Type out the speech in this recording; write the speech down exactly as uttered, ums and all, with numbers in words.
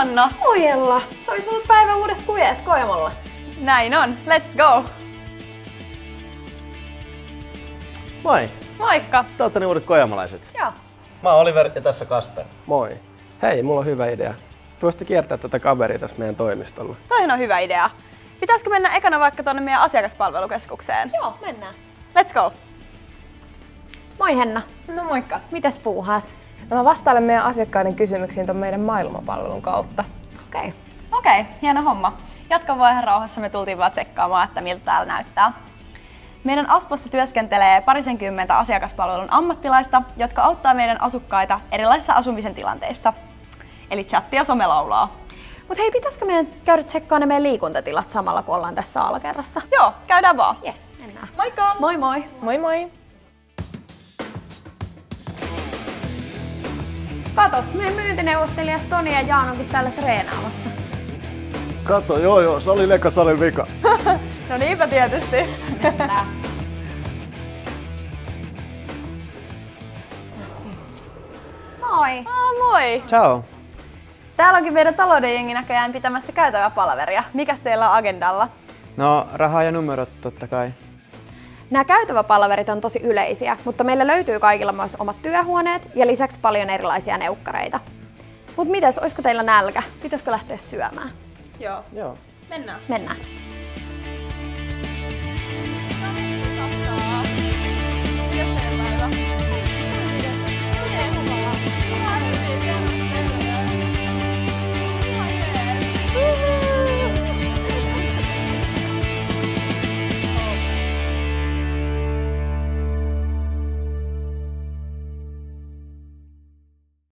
Hanna! Moi Ella! Se olisi uusi päivä, uudet kujet Kojamolla. Näin on, let's go! Moi! Moikka! Te ootte ne uudet kojamalaiset. Joo. Mä oon Oliver ja tässä Kasper. Moi. Hei, mulla on hyvä idea. Voisitte kiertää tätä kaveria tässä meidän toimistolla. Toihan on hyvä idea. Pitäisikö mennä ekana vaikka tonne meidän asiakaspalvelukeskukseen? Joo, mennään. Let's go! Moi Henna. No moikka. Mitäs puuhaat? No mä vastailen meidän asiakkaiden kysymyksiin ton meidän maailmanpalvelun kautta. Okei. Okay. Okei, okay, hieno homma. Jatka vaan ihan rauhassa, me tultiin vaan tsekkaamaan, että miltä täällä näyttää. Meidän Aspossa työskentelee parisenkymmentä asiakaspalvelun ammattilaista, jotka auttaa meidän asukkaita erilaisissa asumisen tilanteissa. Eli chatti ja some laulaa. Mut hei, pitäisikö meidän käydä tsekkaamaan ne meidän liikuntatilat samalla kun ollaan tässä alakerrassa? Joo, käydään vaan. Jes, mennään. Moikka! Moi moi! Moi moi! Katos, meidän myyntineuvottelijat Toni ja Jaan onkin täällä treenaamassa. Kato, joo joo, salin eka, salin vika. No niinpä tietysti. Mennään. Moi! Ah, moi! Ciao. Täällä onkin meidän talouden jengi näköjään pitämässä käytävää palaveria. Mikäs teillä on agendalla? No, raha ja numerot totta kai. Nämä käytäväpalaverit on tosi yleisiä, mutta meillä löytyy kaikilla myös omat työhuoneet ja lisäksi paljon erilaisia neukkareita. Mut mites, olisiko teillä nälkä? Pitäisikö lähteä syömään? Joo. Joo. Mennään. Mennään.